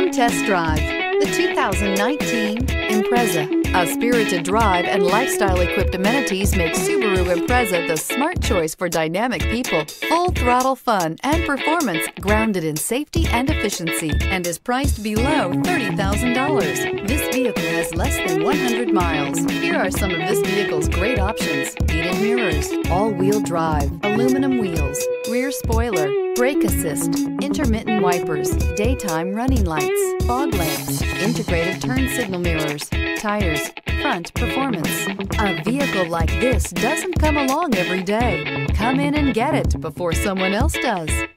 Come test drive the 2019 Impreza. A spirited drive and lifestyle-equipped amenities make Subaru Impreza the smart choice for dynamic people. Full-throttle fun and performance grounded in safety and efficiency, and is priced below $30,000. This vehicle has less than 100 miles. Here are some of this vehicle's great options: heated mirrors, all-wheel drive, aluminum wheels, rear spoiler, brake assist, intermittent wipers, daytime running lights, fog lamps, integrated turn signal mirrors, tires, front performance. A vehicle like this doesn't come along every day. Come in and get it before someone else does.